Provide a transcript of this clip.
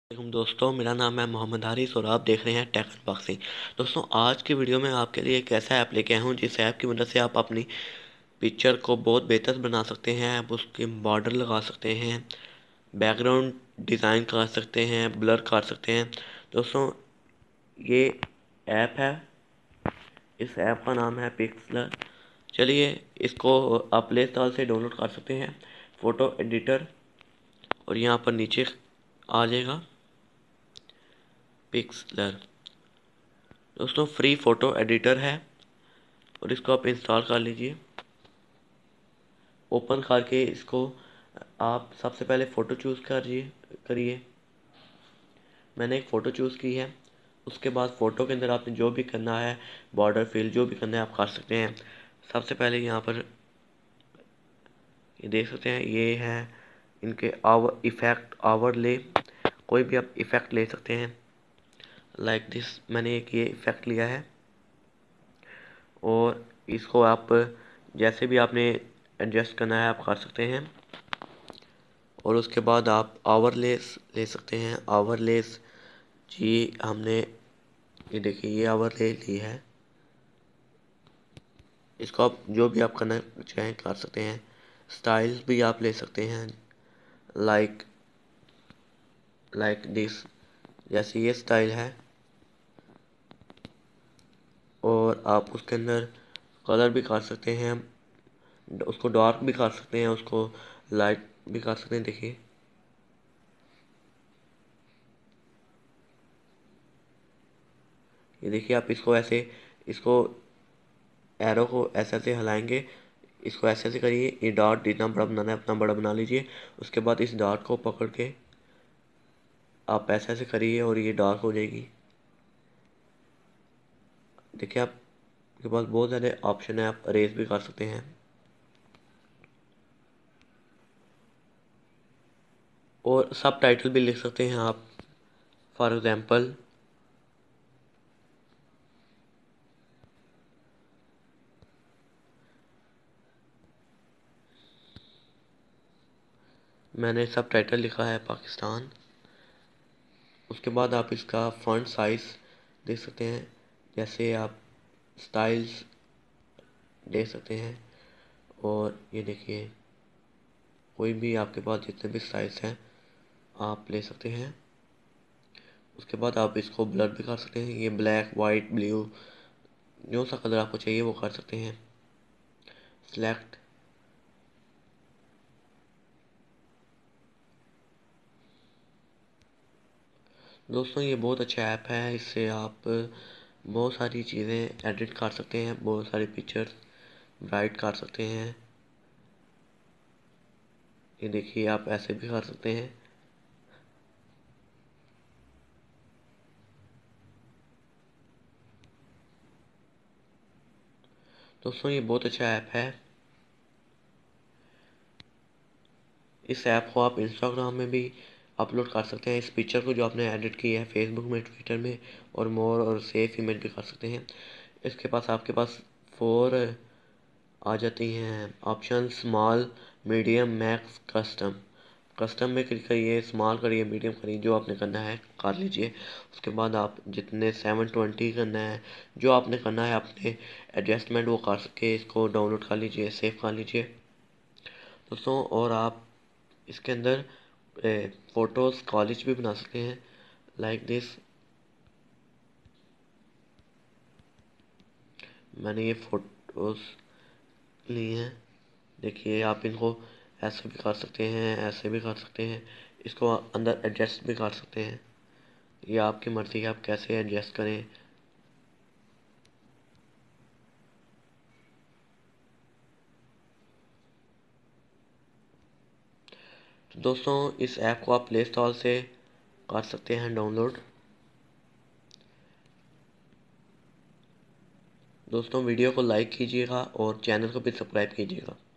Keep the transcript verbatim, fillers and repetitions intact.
वालेकुम दोस्तों, मेरा नाम है मोहम्मद हारिस और आप देख रहे हैं टेक अनबॉक्सिंग। दोस्तों, आज की वीडियो में आपके लिए एक ऐसा ऐप लेके आया हूँ जिस ऐप की मदद से आप अपनी पिक्चर को बहुत बेहतर बना सकते हैं। आप उसके बॉर्डर लगा सकते हैं, बैकग्राउंड डिज़ाइन कर सकते हैं, ब्लर कर सकते हैं। दोस्तों, ये ऐप है, इस ऐप का नाम है पिक्सलर। चलिए, इसको आप प्ले स्टोर से डाउनलोड कर सकते हैं, फ़ोटो एडिटर, और यहाँ पर नीचे आ जाएगा पिक्सलर। दोस्तों, फ्री फ़ोटो एडिटर है और इसको आप इंस्टॉल कर लीजिए। ओपन करके इसको आप सबसे पहले फ़ोटो चूज़ करिए करिए मैंने एक फ़ोटो चूज़ की है। उसके बाद फ़ोटो के अंदर आपने जो भी करना है, बॉर्डर फिल जो भी करना है आप कर सकते हैं। सबसे पहले यहाँ पर ये देख सकते हैं, ये है इनके आवर इफ़ेक्ट ओवरले। कोई भी आप इफ़ेक्ट ले सकते हैं, लाइक दिस। मैंने एक ये इफ़ेक्ट लिया है और इसको आप जैसे भी आपने एडजस्ट करना है आप कर सकते हैं। और उसके बाद आप ओवरलेस ले सकते हैं। ओवरलेस जी हमने ये देखिए, ये ओवरले ली है। इसको आप जो भी आप करना चाहें कर सकते हैं। स्टाइल भी आप ले सकते हैं, लाइक लाइक दिस, जैसे ये स्टाइल है। और आप उसके अंदर कलर भी कर सकते हैं, उसको डार्क भी कर सकते हैं, उसको लाइट भी कर सकते हैं। देखिए, ये देखिए, आप इसको ऐसे इसको एरो को ऐसे ऐसे हिलाएंगे, इसको ऐसे ऐसे करिए। ये डॉट जितना बड़ा बनाना है उतना बड़ा बना लीजिए। उसके बाद इस डॉट को पकड़ के आप ऐसे ऐसे करिए और ये डार्क हो जाएगी। देखिए, आपके पास बहुत सारे ऑप्शन है, आप अरेज भी कर सकते हैं। और सब टाइटल भी लिख सकते हैं आप। फॉर एग्जांपल, मैंने सब टाइटल लिखा है पाकिस्तान। उसके बाद आप इसका फॉन्ट साइज देख सकते हैं, जैसे आप स्टाइल्स देख सकते हैं। और ये देखिए, कोई भी आपके पास जितने भी साइज हैं आप ले सकते हैं। उसके बाद आप इसको ब्लर भी कर सकते हैं। ये ब्लैक, वाइट, ब्लू, जो सा कलर आपको चाहिए वो कर सकते हैं। सिलेक्ट, दोस्तों ये बहुत अच्छा ऐप है। इससे आप बहुत सारी चीज़ें एडिट कर सकते हैं, बहुत सारी पिक्चर्स ब्राइट कर सकते हैं। ये देखिए, आप ऐसे भी कर सकते हैं। दोस्तों, ये बहुत अच्छा ऐप है। इस ऐप को आप इंस्टाग्राम में भी अपलोड कर सकते हैं। इस पिक्चर को जो आपने एडिट की है, फेसबुक में, ट्विटर में, और मोर और सेव इमेज भी कर सकते हैं। इसके पास आपके पास फोर आ जाती हैं option: small, medium, max, custom. Custom में क्लिक करिए, स्मॉल करिए, मीडियम करिए, जो आपने करना है कर लीजिए। उसके बाद आप जितने सेवन ट्वेंटी करना है, जो आपने करना है अपने एडजस्टमेंट वो कर सके, इसको डाउनलोड कर लीजिए, सेव कर लीजिए दोस्तों। और आप इसके अंदर फ़ोटोज़ कॉलेज भी बना सकते हैं, लाइक दिस। मैंने ये फ़ोटोज़ ली हैं, देखिए। आप इनको ऐसे भी कर सकते हैं, ऐसे भी कर सकते हैं, इसको अंदर एडजस्ट भी कर सकते हैं। ये आपकी मर्ज़ी है, आप कैसे एडजस्ट करें। तो दोस्तों, इस ऐप को आप प्ले स्टोर से कर सकते हैं डाउनलोड। दोस्तों, वीडियो को लाइक कीजिएगा और चैनल को भी सब्सक्राइब कीजिएगा।